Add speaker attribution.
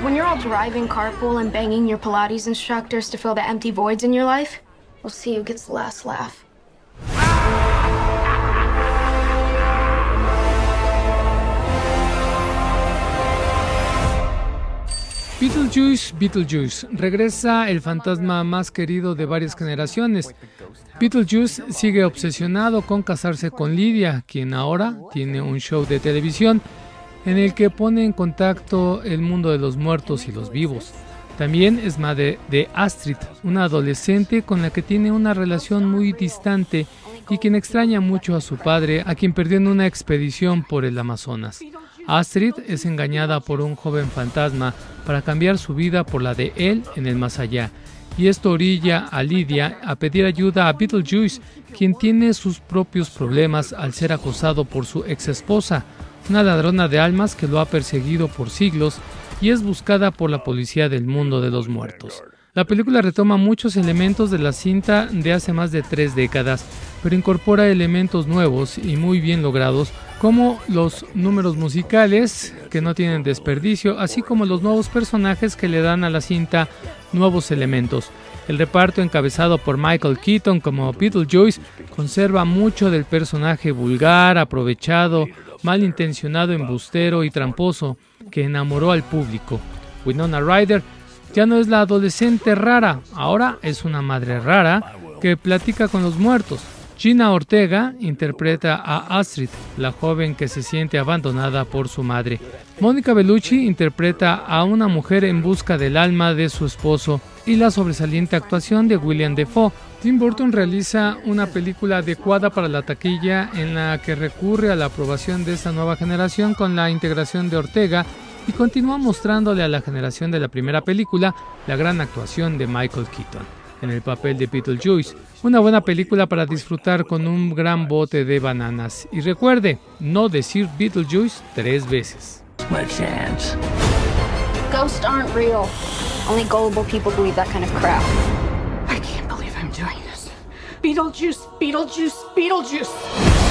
Speaker 1: When you're all driving carpool and banging your Pilates instructors to fill the empty voids in your life, we'll see who gets the last laugh.
Speaker 2: Beetlejuice, Beetlejuice. Regresa el fantasma más querido de varias generaciones. Beetlejuice sigue obsesionado con casarse con Lydia, quien ahora tiene un show de televisión en el que pone en contacto el mundo de los muertos y los vivos. También es madre de Astrid, una adolescente con la que tiene una relación muy distante y quien extraña mucho a su padre, a quien perdió en una expedición por el Amazonas. Astrid es engañada por un joven fantasma para cambiar su vida por la de él en el más allá, y esto orilla a Lydia a pedir ayuda a Beetlejuice, quien tiene sus propios problemas al ser acosado por su ex esposa, una ladrona de almas que lo ha perseguido por siglos y es buscada por la policía del mundo de los muertos. La película retoma muchos elementos de la cinta de hace más de 3 décadas, pero incorpora elementos nuevos y muy bien logrados, como los números musicales que no tienen desperdicio, así como los nuevos personajes que le dan a la cinta nuevos elementos. El reparto, encabezado por Michael Keaton como Beetlejuice, conserva mucho del personaje vulgar, aprovechado, malintencionado, embustero y tramposo que enamoró al público. Winona Ryder ya no es la adolescente rara, ahora es una madre rara que platica con los muertos. Gina Ortega interpreta a Astrid, la joven que se siente abandonada por su madre. Mónica Bellucci interpreta a una mujer en busca del alma de su esposo, y la sobresaliente actuación de William Dafoe. Tim Burton realiza una película adecuada para la taquilla en la que recurre a la aprobación de esta nueva generación con la integración de Ortega y continúa mostrándole a la generación de la primera película la gran actuación de Michael Keaton en el papel de Beetlejuice. Una buena película para disfrutar con un gran bote de bananas. Y recuerde, no decir Beetlejuice 3 veces.
Speaker 1: Ghosts aren't real. Only gullible people believe that kind of crap.
Speaker 3: I can't believe I'm doing this. Beetlejuice, Beetlejuice, Beetlejuice.